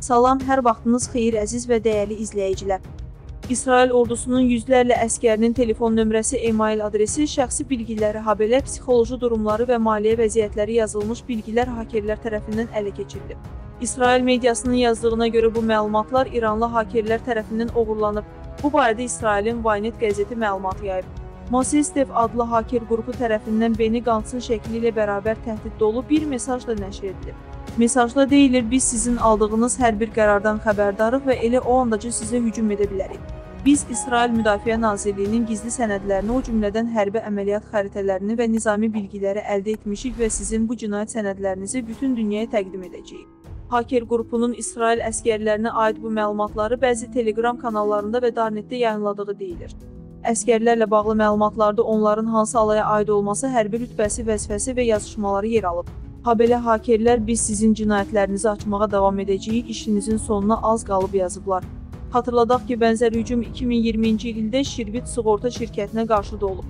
Salam, hər vaxtınız xeyir əziz və dəyərli izləyicilər. İsrail ordusunun yüzlərlə əskərinin telefon nömrəsi, e-mail adresi, şəxsi bilgiləri, habelə, psixoloji durumları və maliyyə vəziyyətləri yazılmış bilgilər hakerlər tərəfindən ələ keçirilib. İsrail mediasının yazdığına görə bu məlumatlar İranlı hakerlər tərəfindən oğurlanıb. Bu barədə İsrailin Ynet qəzeti məlumat yayıb. Mosestev adlı haker qrupu tərəfindən Beni Gantzın şəkli ilə bərabər təhdid dolu bir mesajla nəşr edilib. Mesajda deyilir, biz sizin aldığınız hər bir qərardan xəbərdarıq və elə o andaca sizə hücum edə bilərik. Biz İsrail Müdafiə Nazirliyinin gizli sənədlərini, o cümlədən hərbi əməliyyat xəritələrini və nizami bilgiləri əldə etmişik və sizin bu cinayət sənədlərinizi bütün dünyaya təqdim edəcəyik. Haker qrupunun İsrail əskərlərinə aid bu məlumatları bəzi Telegram kanallarında və Darnetdə yayınladığı deyilir. Əskərlərlə bağlı məlumatlarda onların hansı alaya aid olması, hərbi rütbəsi, vəzifəsi və yazışmaları yer alıb. Habelə hakerlər, biz sizin cinayətlərinizi açmağa davam edəcəyik, işinizin sonuna az qalıb yazıblar. Xatırladaq ki, bənzər hücum 2020-ci ildə Şirbit sığorta şirkətinə qarşı da olub.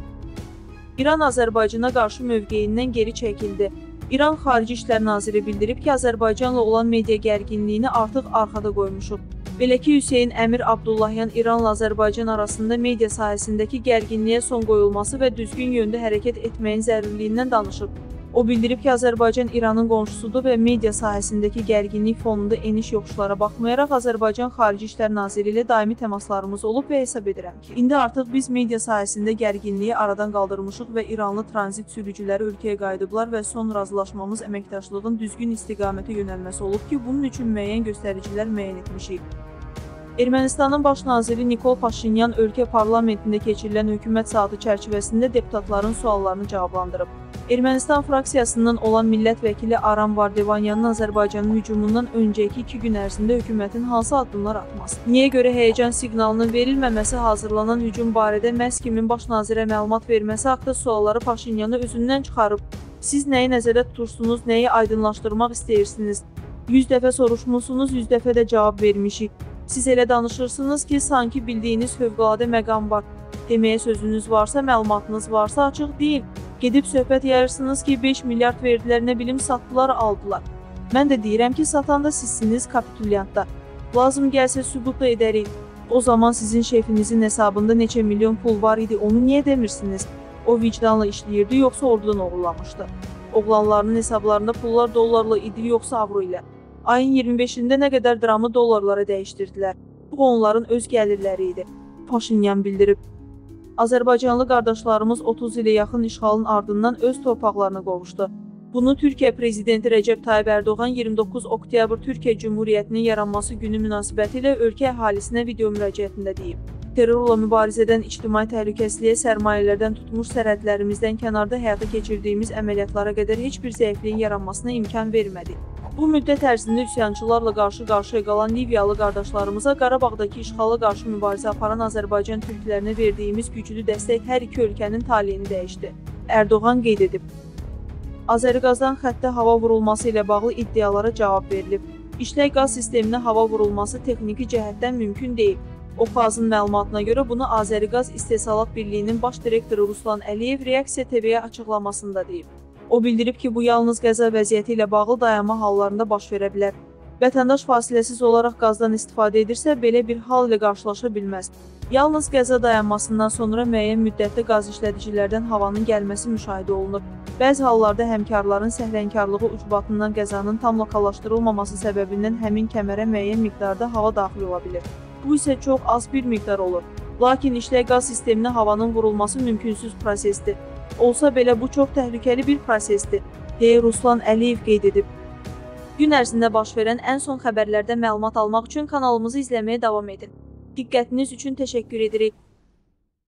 İran Azərbaycana qarşı mövqeyindən geri çəkildi. İran Xarici İşlər Naziri bildirib ki, Azərbaycanla olan media gərginliyini artıq arxada qoymuşuq. Belə ki, Hüseyn Əmir Abdullahyan İranla Azərbaycan arasında media sahəsindəki gərginliyə son qoyulması və düzgün yöndə hərəkət etməyin zəruriliyindən danışıb. O bildirib ki, Azərbaycan İranın qonşusudur və media sahəsindəki gərginlik fonunda eniş yoxuşlara baxmayaraq Azərbaycan Xarici İşlər Naziri ilə daimi təmaslarımız olub və hesab edirəm ki, indi artıq biz media sahəsində gərginliyi aradan qaldırmışıq və İranlı tranzit sürücüləri ölkəyə qayıdıblar və son razılaşmamız əməkdaşlığın düzgün istiqamətə yönəlməsi olub ki, bunun üçün müəyyən göstəricilər müəyyən etmişik. Ermənistanın baş naziri Nikol Paşinyan ölkə parlamentində keçirilən hökumət saatı çərçivəsində deputatların suallarını cavablandırıb. Ermənistan fraksiyasından olan millət vəkili Aram Vardevanyanın Azərbaycanın hücumundan öncəki 2 gün ərzində hökumətin hansı addımlar atması, niyə görə həyəcan siqnalının verilməməsi, hazırlanan hücum barədə məhz kimin baş nazirə məlumat verməsi haqda sualları Paşinyanı özündən çıxarıb. Siz nəyi nəzərdə tutursunuz, nəyi aydınlaşdırmaq istəyirsiniz? 100 dəfə soruşmusunuz, 100 dəfə də cavab vermişik. Siz elə danışırsınız ki, sanki bildiyiniz fövqəladə məqam var. Deməyə sözünüz varsa, məlumatınız varsa açıq deyil. Gedib söhbət yayırsınız ki, 5 milyard verdilər, nə bilim satdılar, aldılar. Mən də deyirəm ki, satan da sizsiniz, kapitulyantlar. Lazım gəlsə sübut da edərik. O zaman sizin şefinizin hesabında neçə milyon pul var idi, onu niyə demirsiniz? O vicdanla işləyirdi, yoxsa ordudan oğurlamışdı? Oğlanlarının hesablarında pullar dollarla idi, yoxsa avro ilə? Ayın 25-də nə qədər dramı dollarlara dəyişdirdilər. Bu onların öz gəlirləri idi. Paşinyan bildirib. Azərbaycanlı qardaşlarımız 30 ilə yaxın işğalın ardından öz torpaqlarına qovuşdu. Bunu Türkiyə Prezidenti Rəcəb Tayyib Ərdoğan 29 oktyabr Türkiyə Cümhuriyyətinin yaranması günü münasibətilə ölkə əhalisinə video müraciətində deyib. Terrorla mübarizədən ictimai təhlükəsizliyə, sərmayələrdən tutmuş sərhədlərimizdən kənarda həyata keçirdiyimiz əməliyyatlara qədər heç bir zəifliyin yaranmasına imkan vermədi. Bu müddət ərzində üsyançılarla qarşı-qarşıya qalan Liviyalı qardaşlarımıza Qarabağdakı işğala qarşı mübarizə aparan Azərbaycan türklərinə verdiyimiz güclü dəstək hər iki ölkənin taleyini dəyişdi. Erdoğan qeyd edib. Azəriqazdan xəttə hava vurulması ilə bağlı iddialara cavab verilib. İşlək qaz sisteminə hava vurulması texniki cəhətdən mümkün deyil. OXAZ-ın məlumatına görə bunu Azəriqaz İstehsalat Birliyinin baş direktoru Ruslan Əliyev Reaksiya TV-yə açıqlamasında deyib. O bildirib ki, bu yalnız qəza vəziyyəti ilə bağlı dayanma hallarında baş verə bilər. Vətəndaş fasiləsiz olaraq qazdan istifadə edirsə, belə bir hal ilə qarşılaşa bilməz. Yalnız qəza dayanmasından sonra müəyyən müddətdə qaz işlədicilərdən havanın gəlməsi müşahidə olunub. Bəzi hallarda həmkarların səhlənkarlığı ucbatından qəzanın tam lokallaşdırılmaması səbəbindən həmin kəmərə müəyyən miqdarda hava daxil ola bilir. Bu isə çox az bir miqdar olur. Lakin işlək qaz sisteminə havanın vurulması mümkünsüz prosesdir. Olsa belə bu çox təhlükəli bir prosesdir, deyə Ruslan Əliyev qeyd edib. Gün ərzində baş verən ən son xəbərlərdən məlumat almaq üçün kanalımızı izləməyə davam edin. Diqqətiniz üçün təşəkkür edirik.